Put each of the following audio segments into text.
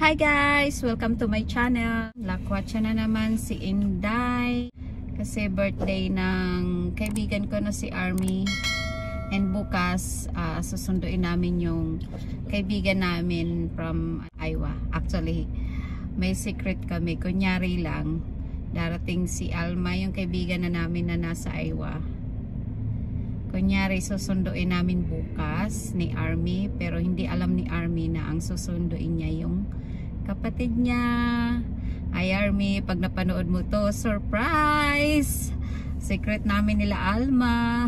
Hi guys! Welcome to my channel. Lakwatsa na naman si Inday kasi birthday ng kaibigan ko na si Army, and bukas susunduin namin yung kaibigan namin from Iowa. Actually may secret kami, kunyari lang. Darating si Alma, yung kaibigan na namin na nasa Iowa. Kunyari susunduin namin bukas ni Army, pero hindi alam ni Army na ang susunduin niya yung kapatid niya. Ay Army, pag napanood mo to, surprise! Secret namin nila Alma.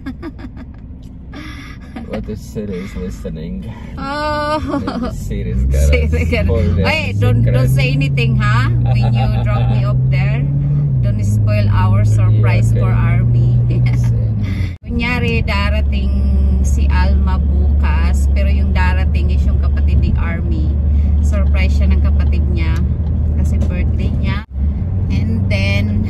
What if Siri's listening? Oh, Siri's gotta hey, don't say anything, ha? When you drop me up there, don't spoil our surprise for Army. Kunyari darating si Alma bukas, pero yung darating is yung kapatid ni Army. Surprise siya ng kapatid niya kasi birthday niya. And then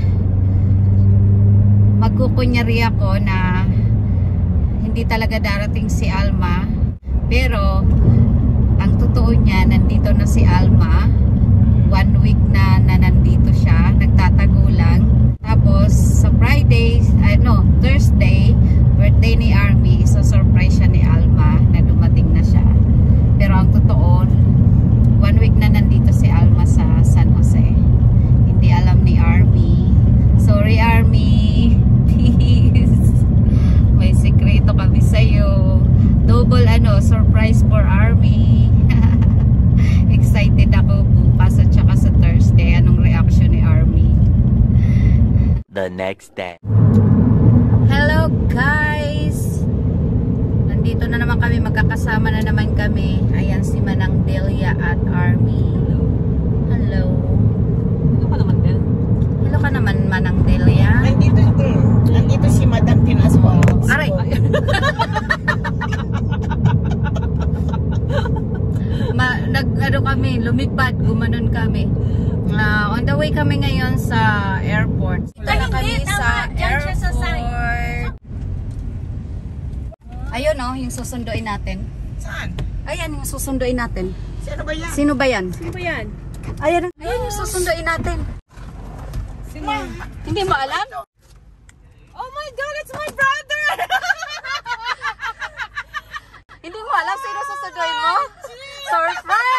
magkukunyari ako na hindi talaga darating si Alma, pero ang totoo niya, nandito na si Alma. 1 week na nandito siya, nagtatago lang. Tapos sa Friday, Thursday, birthday ni Army, so surprise siya ni Alma na dumating na siya. Pero ang totoo, 1 week na nandito si Alma sa San Jose. Hindi alam ni Army. Sorry Army. Please. May sekreto kami sa'yo. Double surprise for Army. Excited ako bukas at saka sa Thursday. Anong reaction ni Army? The next day. Hello guys! Nandito na naman kami, magkakasama na naman kami. Ayan si Manang Delia at Army. Hello. Hello ka naman, Del. Hello ka naman, Manang Delia. Nandito si Madam Pinaswa. Aray! Kami, lumipad, gumanon kami. On the way kami ngayon sa airport. Dito na kami sa airport. Ayun yung susunduin natin. Saan? Ayan yung susunduin natin. Sino ba yan? Sino ba yan? Sino ba yan? Ayan yung susunduin natin. Sino? Hindi mo alam? Oh my God, it's my brother! Hindi mo alam sino susunduin mo? Surprise!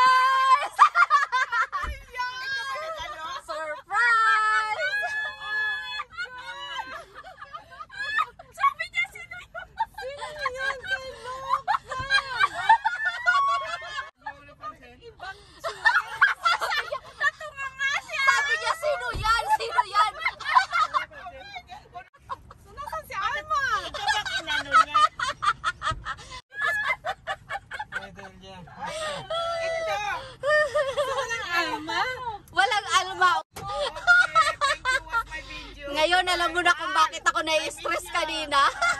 Ngayon, alam mo na kung bakit ako na-stress kanina.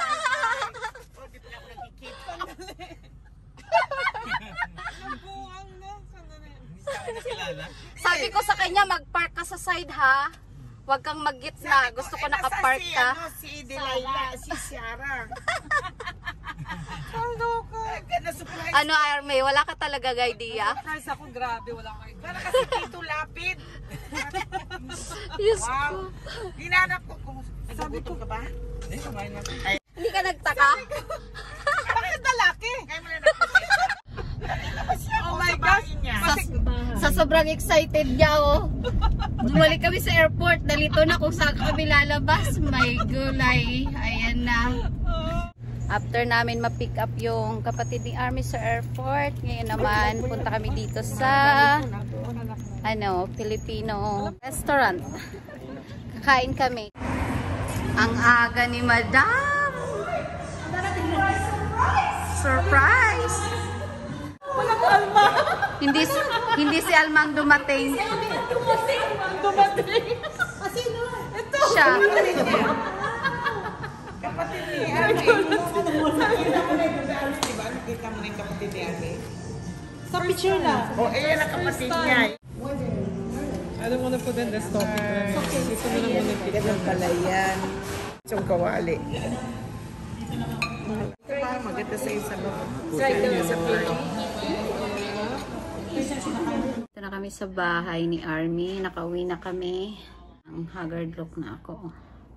Sabi ko sa kanya, mag-park ka sa side ha. Huwag kang mag-gitna. Gusto ko naka-park ka. Si Delilah, si Ciara. Arme, wala ka talaga idea? Surprise ako, grabe, wala ka idea. Para kasi Tito Lapid. Yes wow. Hinanap ko kung nagugutom ka ba? Hindi ka nagtaka? Bakit lalaki? Kaya mo na oh my gosh. Sa sobrang excited niya bumalik kami sa airport. Nalito na kung saan kami lalabas. May gulay. Ayan na. After namin ma-pick up yung kapatid ni Army sa airport, ngayon naman punta kami dito sa Filipino restaurant. Kakain kami. Ang aga ni Madam. Surprise! Walang Alma. Hindi si Alma ang dumating. Dumating. Ito. Siya. Kapatid ni Army. Nakita mo na yung kapatid ni Army? Sa picture na. Ayan ang kapatid niya. I don't want to put in this topic. Ito na naman yung picture. Ganun pala yan. Yung kawali. Maganda sa isa mo. Sa ito sa plate. Ito na kami sa bahay ni Army. Nakauwi na kami. Ang haggard look na ako.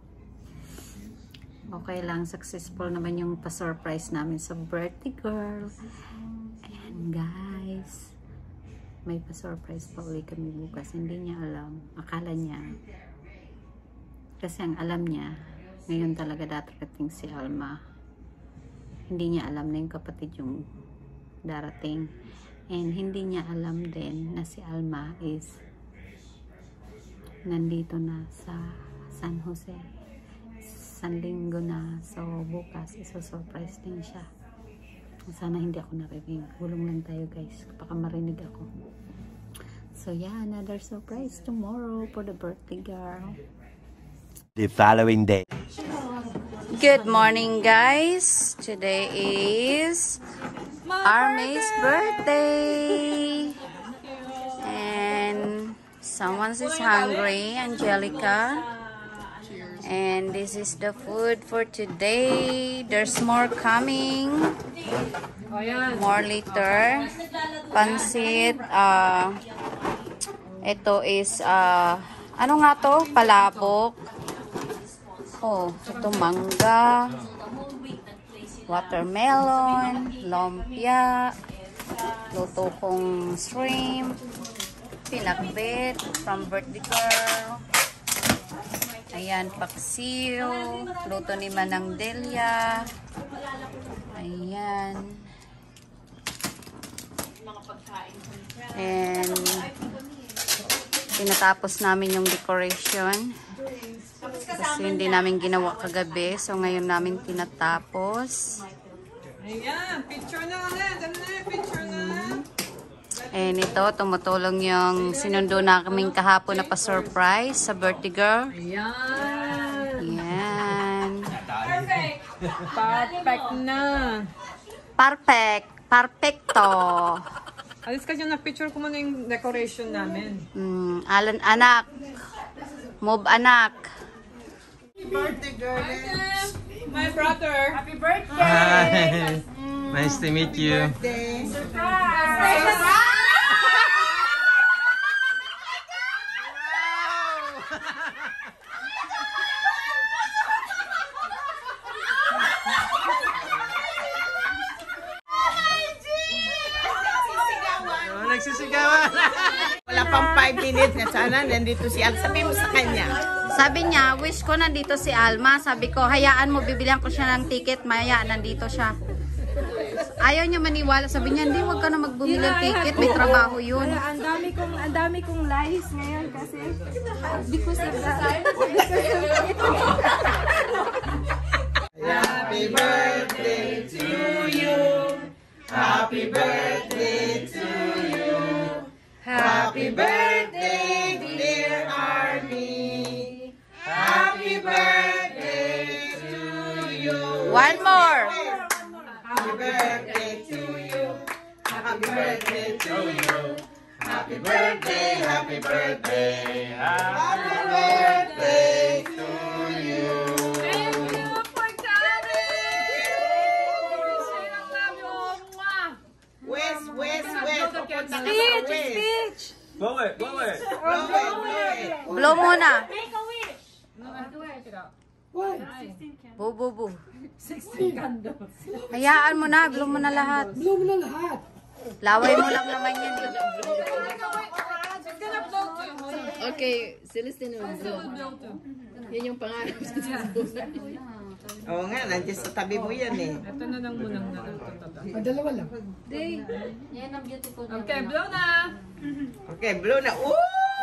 Okay lang. Successful naman yung pa-surprise namin sa birthday girl. Ayan guys. May pa-surprise pa ulit kami bukas. Hindi niya alam. Akala niya. Kasi ang alam niya, ngayon talaga darating si Alma. Hindi niya alam na yung kapatid yung darating. And hindi niya alam din na si Alma is nandito na sa San Jose. San Linggo na. So, bukas iso-surprise din siya. Sana hindi ako narinig. Gulong lang tayo guys. Baka marinig ako. So, yeah. Another surprise tomorrow for the birthday girl. The following day. Good morning guys. Today is Army's birthday. And someone is hungry, Angelica. And this is the food for today. There's more coming. More later. Pansit. Ito is ano nga to? Palabok. Oh, ito mangga, watermelon, lumpia, luto kong shrimp, pinakbet from birthday girl. Ayan, paksiw, luto ni Manang Delia. Ayan. And tinatapos namin yung decoration. Kasi hindi namin ginawa kagabi. So, ngayon namin tinatapos. Ayan, picture na ulit. Ano na yung picture na? And ito, tumutulong yung sinundo na kaming kahapon na pa-surprise sa birthday girl. Ayan. Ayan. Perfect na. Perfect. Perfecto. Alis ka dyan na picture ko muna yung decoration namin. Alan, anak. Move, anak. Birthday girl. My brother. Happy birthday. Hi. Nice to meet you. Birthday. Nagsisigawan. Wala pang 5 minutes na sana nandito si Al. Sabi mo sa kanya. Sabi niya, wish ko nandito si Alma. Sabi ko, hayaan mo, bibilihan ko siya ng ticket. Maya, nandito siya. Ayaw niya maniwala. Sabi niya, hindi, wag ka na magbumili ng ticket. May trabaho yun. Ang dami kong lies ngayon kasi because of that. Happy birthday to you. Happy birthday to you. Happy birthday, dear Army. Happy birthday to you. One more. Happy birthday to you. Happy birthday to you. Happy birthday, happy birthday. Happy birthday to you. West. Speech. Blow it, blow it. Blow muna. Bu, bu, bu. Hayaan mo na. Blow mo na lahat. Laway mo lang naman yan. Okay, Celestine will blow. Yan yung pangarap sa Celestine. Oo nga, nandiyan sa tabi mo yan eh. Ito na lang muna natututo. Yan ang beautiful. Okay, blow na. Okay, blow na. Ooh!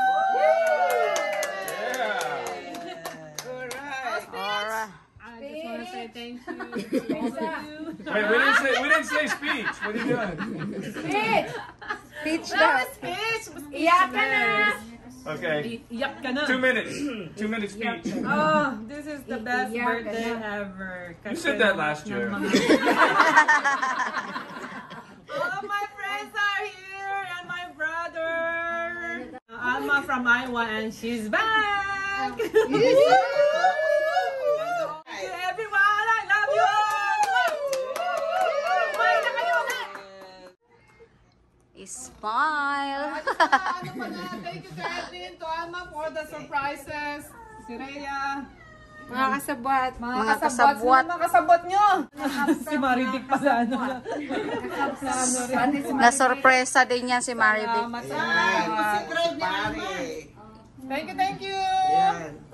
Alright. I just want to say thank you. Wait, we didn't say speech. What are you doing? Peach daw. Iyak ka na. Okay. Iyak ka na. 2 minutes. 2 minutes speech. Oh, this is the best birthday ever. You said that last year. All of my friends are here and my brother. Alma from Iowa and she's back. Everyone, I love you all. Smile. Ano pa na? Thank you to Edwin, to Alma for the surprises. Si Rhea. Mga kasabwat. Mga kasabwat. Mga kasabot nyo. Si Marivic pala. Ano na. Na-sorpresa din yan si Marivic. Salamat sa mga. Si Fred ni Alma. Thank you, thank you. Yan.